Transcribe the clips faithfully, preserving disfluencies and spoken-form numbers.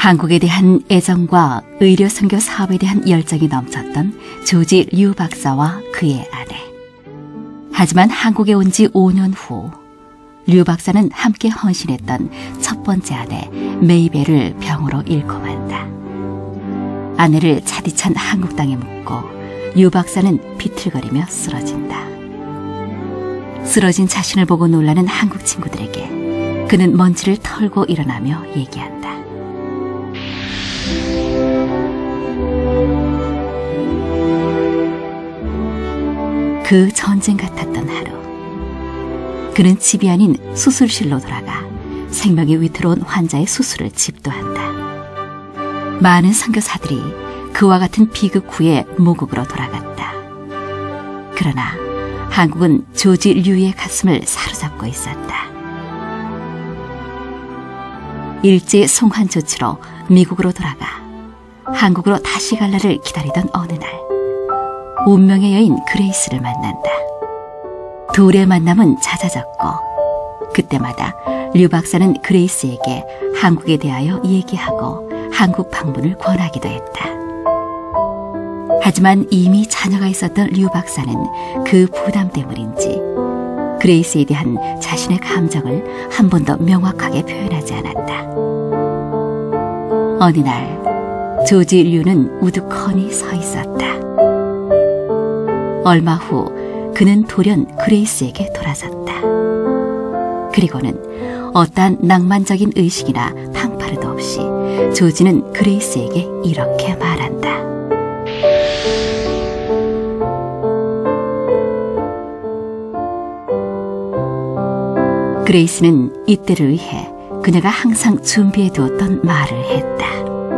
한국에 대한 애정과 의료 선교 사업에 대한 열정이 넘쳤던 조지 류 박사와 그의 아내. 하지만 한국에 온 지 오 년 후 류 박사는 함께 헌신했던 첫 번째 아내 메이벨을 병으로 잃고 만다. 아내를 차디찬 한국 땅에 묻고 류 박사는 비틀거리며 쓰러진다. 쓰러진 자신을 보고 놀라는 한국 친구들에게 그는 먼지를 털고 일어나며 얘기한다. 그 전쟁 같았던 하루, 그는 집이 아닌 수술실로 돌아가 생명이 위태로운 환자의 수술을 집도한다. 많은 선교사들이 그와 같은 비극 후에 모국으로 돌아갔다. 그러나 한국은 조지 류의 가슴을 사로잡고 있었다. 일제 송환 조치로 미국으로 돌아가 한국으로 다시 갈 날을 기다리던 어느 날, 운명의 여인 그레이스를 만난다. 둘의 만남은 잦아졌고 그때마다 류 박사는 그레이스에게 한국에 대하여 얘기하고 한국 방문을 권하기도 했다. 하지만 이미 자녀가 있었던 류 박사는 그 부담 때문인지 그레이스에 대한 자신의 감정을 한 번도 명확하게 표현하지 않았다. 어느 날 조지 류는 우두커니 서 있었다. 얼마 후 그는 돌연 그레이스에게 돌아섰다. 그리고는 어떠한 낭만적인 의식이나 팡파르도 없이 조지는 그레이스에게 이렇게 말한다. 그레이스는 이때를 위해 그녀가 항상 준비해 두었던 말을 했다.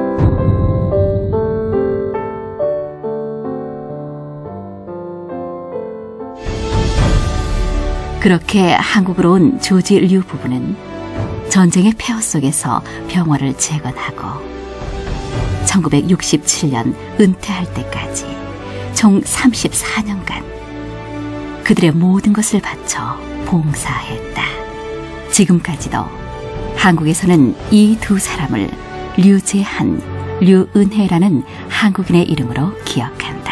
그렇게 한국으로 온 조지 류 부부는 전쟁의 폐허 속에서 병원을 재건하고 천구백육십칠 년 은퇴할 때까지 총 삼십사 년간 그들의 모든 것을 바쳐 봉사했다. 지금까지도 한국에서는 이 두 사람을 류재한, 류은혜라는 한국인의 이름으로 기억한다.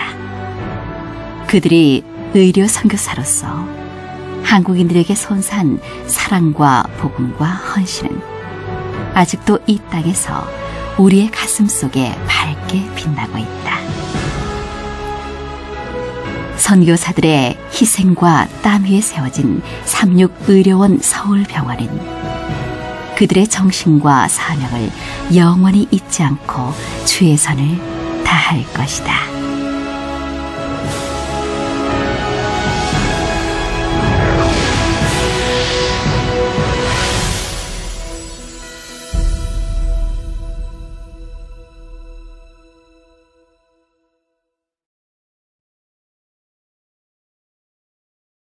그들이 의료 선교사로서 한국인들에게 선사한 사랑과 복음과 헌신은 아직도 이 땅에서 우리의 가슴 속에 밝게 빛나고 있다. 선교사들의 희생과 땀 위에 세워진 삼육의료원 서울병원은 그들의 정신과 사명을 영원히 잊지 않고 최선을 다할 것이다.